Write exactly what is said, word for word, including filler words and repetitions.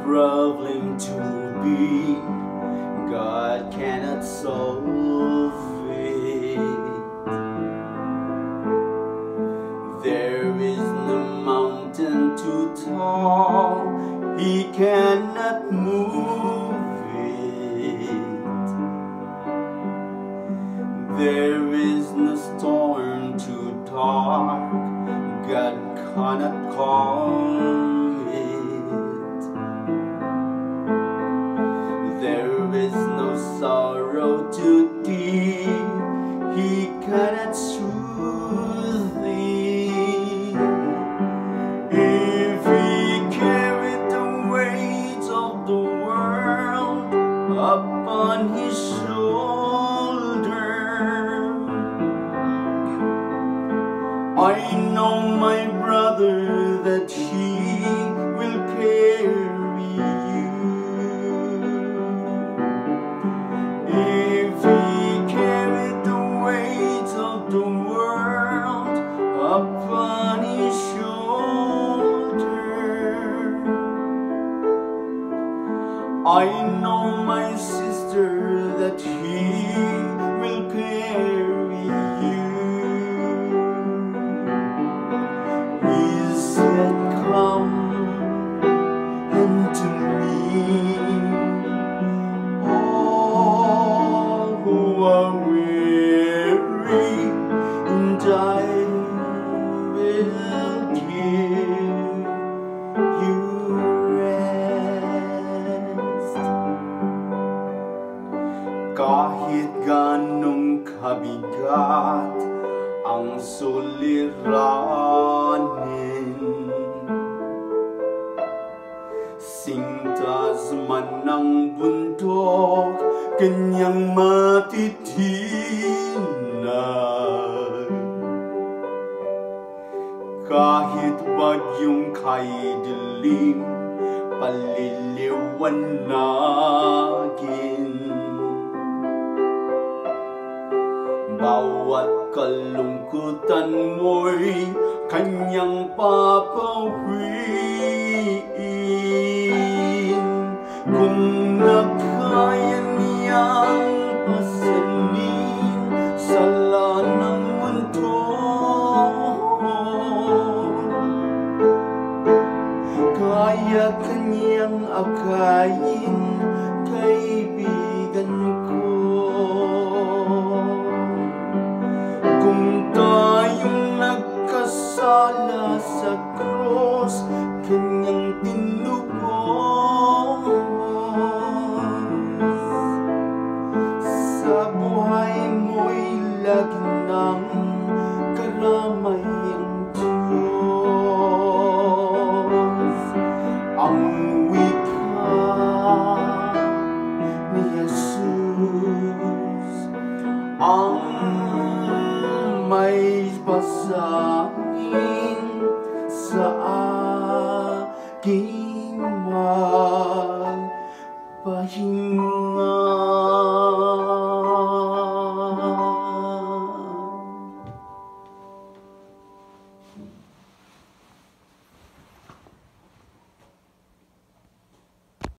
problem to be, God cannot solve it. There is no mountain too tall, He cannot move it. There is no storm too dark, God cannot calm it. There is no sorrow too deep, He cannot soothe it. If He carried the weight of the world upon His shoulder, I know, my brother, that He will carry you. If He carried the weight of the world upon His shoulder, I know, my sister, that He will carry you. He said, come unto me, all who are weary, and I will give you rest. Kahit ganong kabigat ang suliranin, sintas man ng bundok kanyang matitinag. Kahit bagyong kay dilim paliliwanagin, bawat kalungkutan mo'y kanyang papawiin. Kung nakaya niyang pasanin sa lanang mundo, kaya kanyang akayin